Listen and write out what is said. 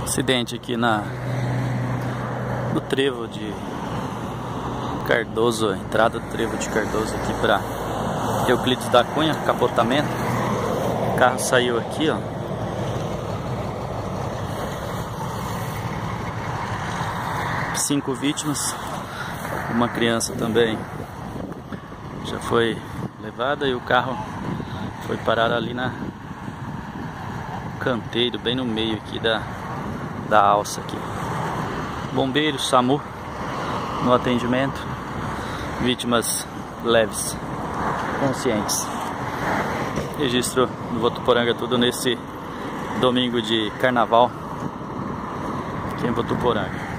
Acidente aqui no trevo de Cardoso, entrada do trevo de Cardoso aqui para Euclides da Cunha, capotamento. O carro saiu aqui, ó. Cinco vítimas, uma criança também já foi levada e o carro foi parar ali na canteiro, bem no meio aqui da alça aqui. Bombeiros, SAMU no atendimento, vítimas leves, conscientes. Registro do Votuporanga tudo nesse domingo de carnaval aqui em Votuporanga.